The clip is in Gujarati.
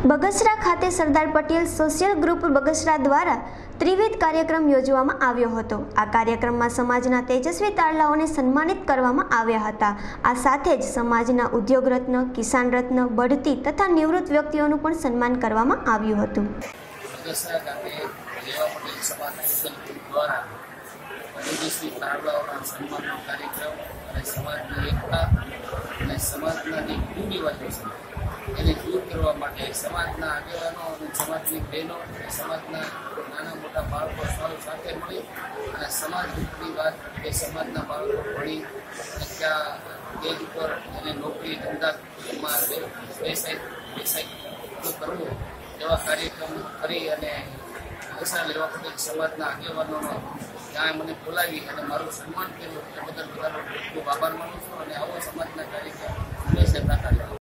બગસરા ખાતે સરદાર પટેલ સોશિયલ ગ્રુપ બગસરા દ્વારા ત્રિવિધ કાર્યક્રમ યોજવામાં આવ્યો હતો। આ કાર્યક્રમમાં સમાજના તેજસ્વી તારલાઓને સન્માનિત કરવામાં આવ્યા હતા। આ સાથે જ સમાજના ઉદ્યોગ રત્ન, કિસાન રત્ન, બઢતી તથા નિવૃત્ત વ્યક્તિઓનું પણ સન્માન કરવામાં આવ્યું હતું। બગસરા ખાતે લેવા પટેલ સોશિયલ ગ્રુપ દ્વારા તેજસ્વી તારલાઓના સન્માનનો કાર્યક્રમ અને સમાજની એકતા અને સમાજના જે કુરિવાજો છે એને દૂર કરવા માટે સમાજના આગેવાનો અને સમાજની બહેનો અને સમાજના નાના મોટા બાળકો સૌ સાથે મળી અને સમાજની વાત એ સમાજના બાળકો ભણી અને ત્યાં દેશ ઉપર એને નોકરી ધંધામાં વ્યવસાય કરવો એવા કાર્યક્રમ કરી અને પૈસા લેવા પડે સમાજના આગેવાનોનો ત્યાં મને બોલાવી અને મારું સન્માન કર્યું એ બદલ બધાનો ખૂબ આભાર માનું છું અને આવો સમાજના કાર્યક્રમ હંમેશા